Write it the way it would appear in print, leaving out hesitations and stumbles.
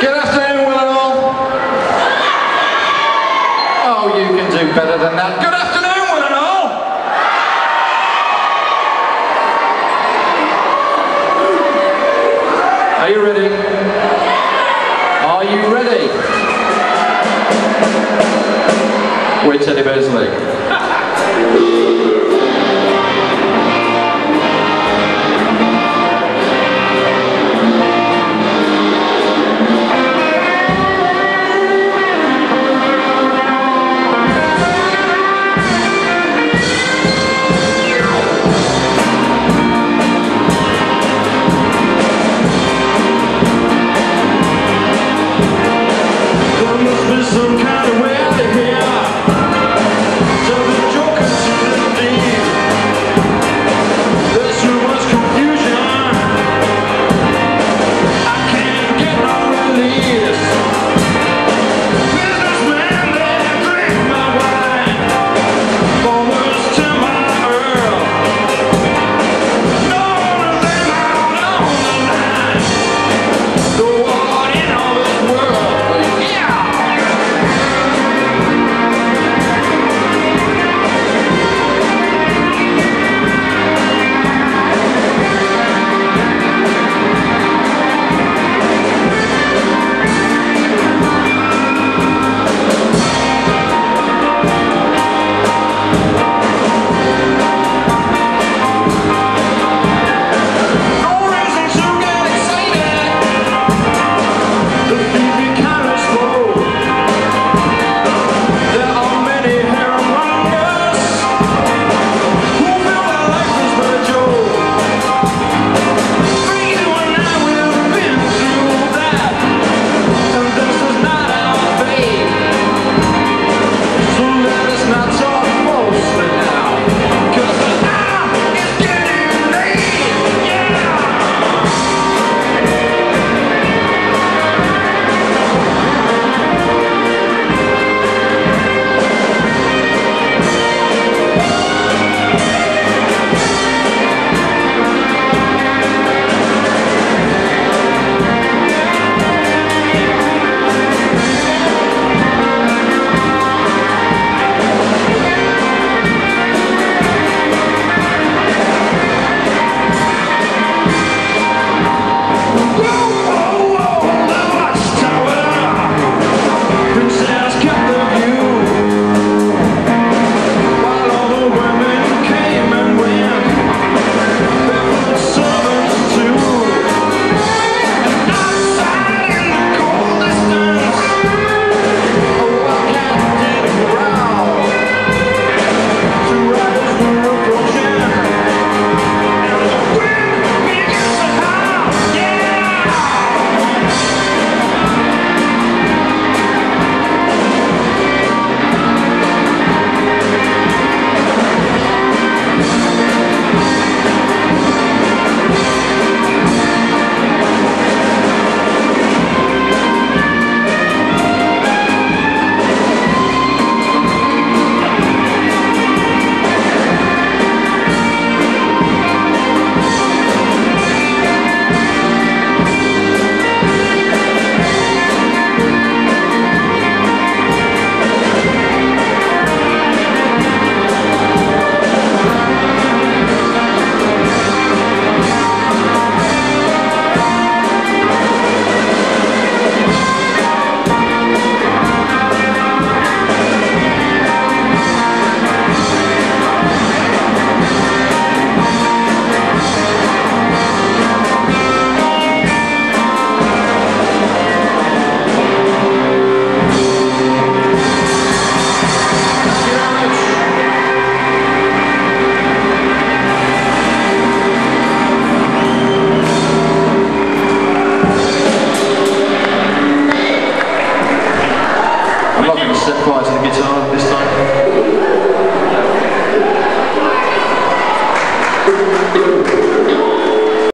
Good afternoon, Willenhall. Oh, you can do better than that. Good afternoon, Willenhall. Are you ready? Are you ready? We're Teddy Bear's Leg. Some kind of way out of here. Tell the joker to the deep. There's too much confusion. I can't get no release. Businessman, they drink my wine. Farmers to my earl. No one of them out on the line. The war in all this world. Yeah. I'm not going to set fire to the guitar this time.